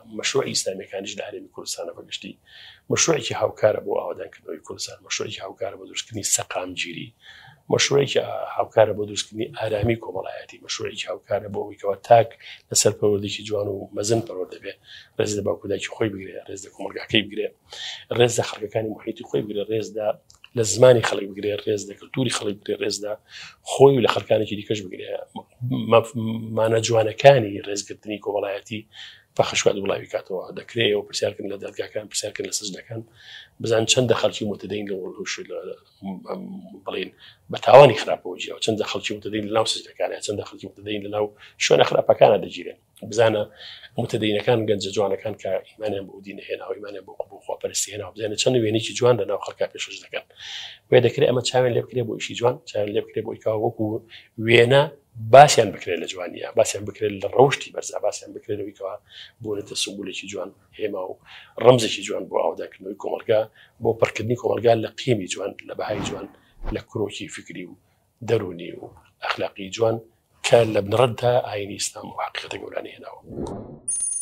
مەشروعی ئیسلامیەکانیش لە هەرێمی کوردستانە بەگشتی مەشروعێکی هاوکارە بۆ ئاوادانکردنەوەی کوردستان، مەشروعێکی هاوکارە بۆ دروستکردنی سەقامگیری، مەشروعێکی هاوکارە بۆ دروستکردنی ئارامی کۆمەڵایەتی، مەشروعێکی هاوکارە بۆ ئەوەی کەوا تاک لەسەر پەروەردەیەکی جوان و مەزن پەروەردە دەبێت، ڕێز لە باوکودایکی خۆی بگرێ، ڕێز لە کۆمەلگاکەی بگرێ، ڕێز لە خەڵکەکانی محیتی خۆی بگرێ، ڕێزدا لە زمانی خەڵک بگرێ، ڕێز لە کەلتوری خەڵک بگرێ، ڕێزدا خۆی و لە خەڵکانێکی دیکەش بگرێ. مانە جوانەکانی ڕێزگرتنی کۆمەڵایەتی بەخشوات وڵاوی کاتەوە دەکرێت و پرسیارکردن لە دادگاکان، پرسیارکردن لە سزنەکان، بزان چەندە خەڵکی متدەین لە بڵێن بە تاوانی خراپەوە جیاوە، چەندە خەڵکی متدەین لەناو سزنەکانە، چەندە خەڵکی متدەین لەناو شوێنە خراپەکانە دەگیرێن. بزانە متدەینەکان گەنجە جوانەکان کە ئیمانیان بۆ دین هێنا و ئیمانیان بۆ خواپەرستی هێنا و بزانە چەند وێنێکی جوان لەناو خەڵکا پێشکەش دەکەن. وێ دەکرێت ئەمە چاوێن لێ بکرێت بۆ ئیشی جوان، چاوێن لێ بکرێت بۆ ئیکاو وەکو وێنە باسییان بکرێت لە جوانیە، باسییان بکرێت لە ڕەوشی بەرزە، باسییان بکرێتەوەیکەوە بۆنێتە سمبولێکی جوان هێما و ڕەمزێکی جوان بۆ ئاوداکردنەوەی کۆمەلگا، بۆ پڕکردنی کۆمەلگا لە قیمی جوان، لە بەهای جوان، لە کرۆکی فکری و دەرونی و ئەخلاقی جوان کە لە بنەڕەتدا ئاینی ئیسلام و حەقیقەتە گەورانەی هێناوە.